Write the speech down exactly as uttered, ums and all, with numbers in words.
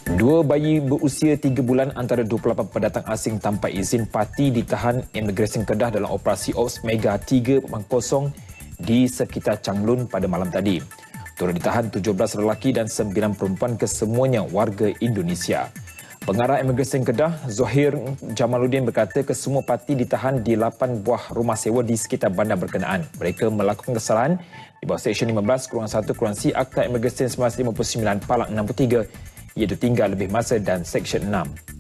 Dua bayi berusia tiga bulan antara dua puluh lapan pendatang asing tanpa izin parti ditahan Imigresen Kedah dalam operasi Ops Mega tiga titik kosong di sekitar Changlun pada malam tadi. Turut ditahan tujuh belas lelaki dan sembilan perempuan, kesemuanya warga Indonesia. Pengarah Imigresen Kedah, Zohir Jamaluddin, berkata kesemua parti ditahan di lapan buah rumah sewa di sekitar bandar berkenaan. Mereka melakukan kesalahan di bawah Seksyen lima belas satu C Akta Imigresen seribu sembilan ratus lima puluh sembilan Palang enam puluh tiga, iaitu tinggal lebih masa, dan Seksyen enam.